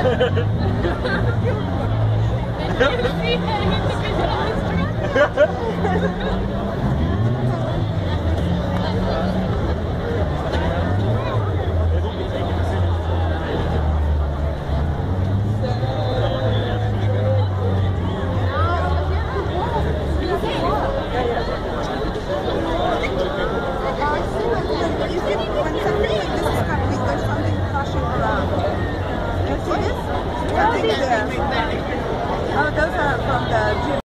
Did you see that? He took it down the street.